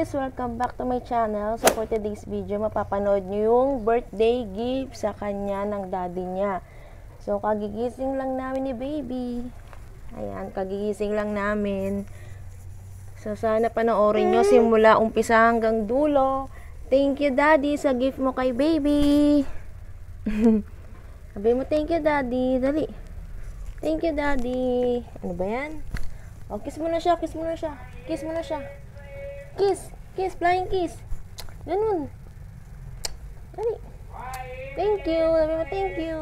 guys! Welcome back to my channel. So for today's video, mapapanood nyo yung birthday gift sa kanya ng daddy niya. So kagigising lang namin ni baby. Ayan, kagigising lang namin. So sana panoorin nyo simula umpisa hanggang dulo. Thank you daddy sa gift mo kay baby. Sabi mo thank you daddy. Dali. Thank you daddy. Ano ba yan? Oh, kiss mo na siya, kiss mo na siya. Kiss mo na siya. Kiss, kiss, flying kiss. Ganun. Dali. Thank you. Sabi mo, thank you.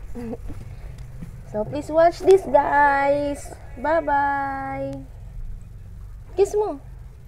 So, please watch this, guys. Bye-bye. Kiss mo.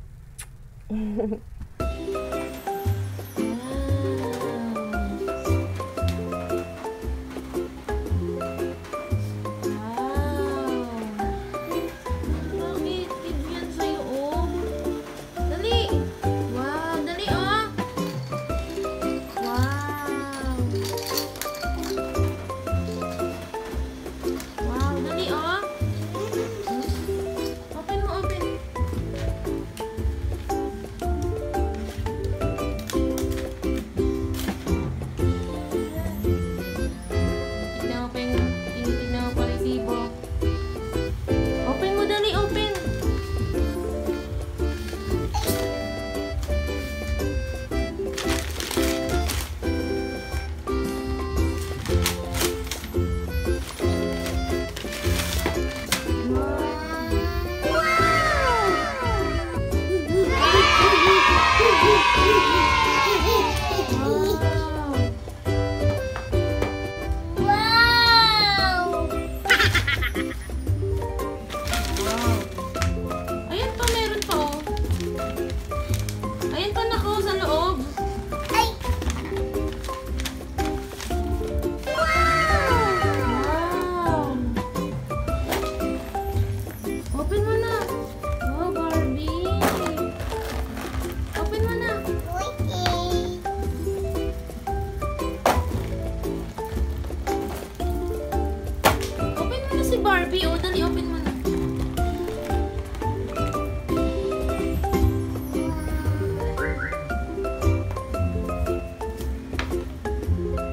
Barbie, oh, dali, open mo na.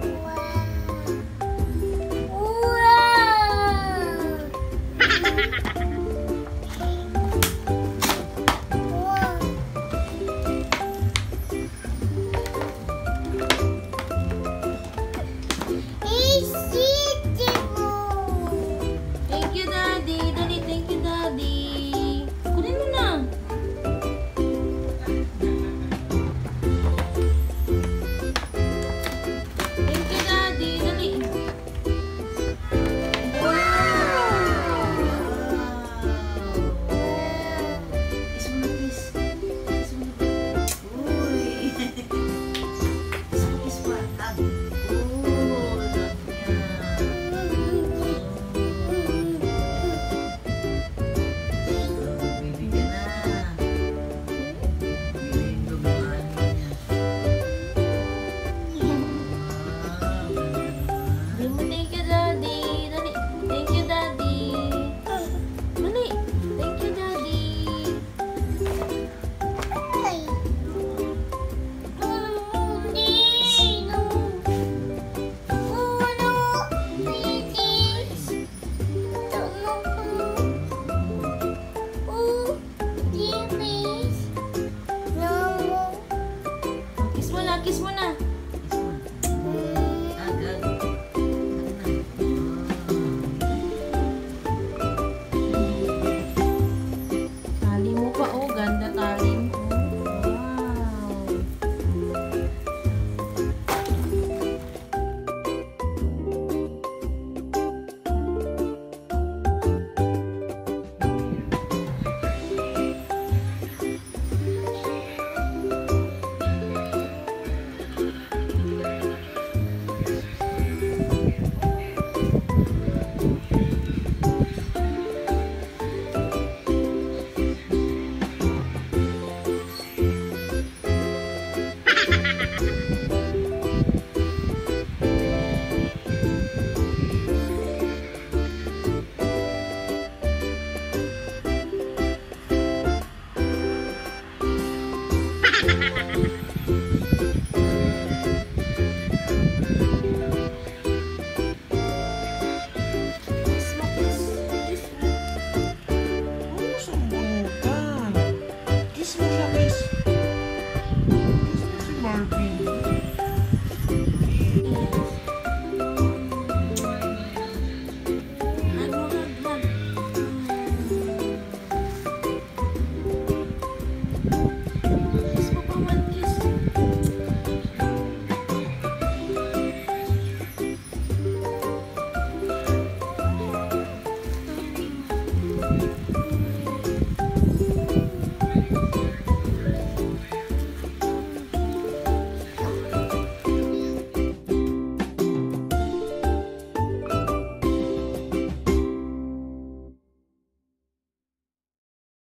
Wow!